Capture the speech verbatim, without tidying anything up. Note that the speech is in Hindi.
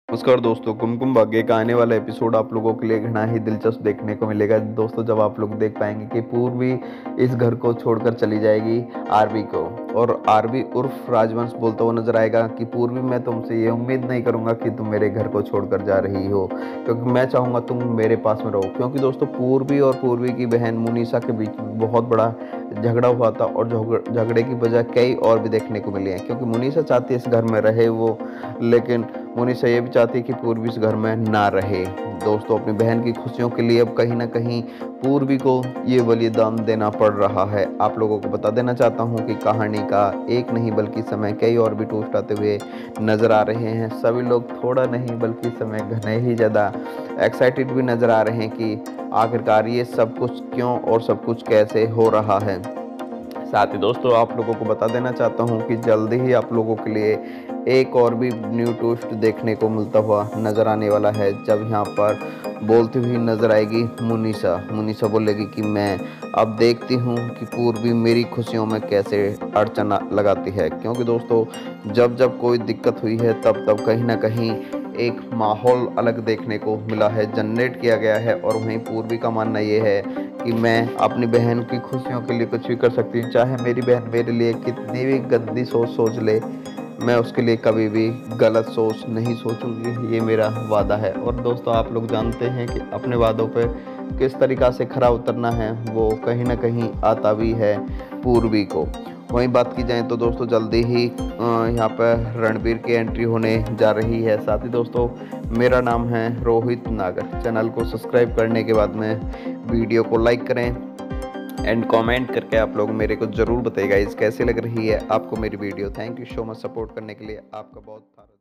नमस्कार दोस्तों, कुमकुम भाग्य का आने वाला एपिसोड आप लोगों के लिए घना ही दिलचस्प देखने को मिलेगा। दोस्तों, जब आप लोग देख पाएंगे कि पूर्वी इस घर को छोड़कर चली जाएगी आरवी को, और आरवी उर्फ राजवंश बोलता हुआ नजर आएगा कि पूर्वी, मैं तुमसे ये उम्मीद नहीं करूंगा कि तुम मेरे घर को छोड़कर जा रही हो, क्योंकि मैं चाहूंगा तुम मेरे पास में रहो। क्योंकि दोस्तों, पूर्वी और पूर्वी की बहन मुनीसा के बीच में बहुत बड़ा झगड़ा हुआ था, और झगड़- झगड़े की वजह कई और भी देखने को मिली है। क्योंकि मुनीसा चाहती है इस घर में रहे वो, लेकिन मुनीसा ये भी चाहती है कि पूर्वी इस घर में ना रहे। दोस्तों, अपनी बहन की खुशियों के लिए अब कहीं ना कहीं पूर्वी को ये बलिदान देना पड़ रहा है। आप लोगों को बता देना चाहता हूँ कि कहानी का एक नहीं बल्कि समय कई और भी टूस्ट आते हुए नजर आ रहे हैं। सभी लोग थोड़ा नहीं बल्कि समय घने ही ज़्यादा एक्साइटेड भी नजर आ रहे हैं कि आखिरकार ये सब कुछ क्यों और सब कुछ कैसे हो रहा है। साथ ही दोस्तों, आप लोगों को बता देना चाहता हूँ कि जल्दी ही आप लोगों के लिए एक और भी न्यू ट्विस्ट देखने को मिलता हुआ नज़र आने वाला है, जब यहाँ पर बोलती हुई नज़र आएगी मुनीसा। मुनीसा बोलेगी कि मैं अब देखती हूँ कि पूर्वी मेरी खुशियों में कैसे अड़चन लगाती है। क्योंकि दोस्तों, जब जब कोई दिक्कत हुई है तब तब कहीं ना कहीं एक माहौल अलग देखने को मिला है, जनरेट किया गया है। और वहीं पूर्वी का मानना ये है कि मैं अपनी बहन की खुशियों के लिए कुछ भी कर सकती हूँ, चाहे मेरी बहन मेरे लिए कितनी भी गंदी सोच सोच ले, मैं उसके लिए कभी भी गलत सोच नहीं सोचूंगी। ये मेरा वादा है। और दोस्तों, आप लोग जानते हैं कि अपने वादों पे किस तरीक़ा से खरा उतरना है, वो कहीं ना कहीं आता भी है पूर्वी को। वहीं बात की जाए तो दोस्तों, जल्दी ही अ, यहाँ पर रणबीर की एंट्री होने जा रही है। साथ ही दोस्तों, मेरा नाम है रोहित नागर। चैनल को सब्सक्राइब करने के बाद में वीडियो को लाइक करें एंड कमेंट करके आप लोग मेरे को ज़रूर बताइएगा इस कैसे लग रही है आपको मेरी video. Thank you so much support करने के लिए। आपका बहुत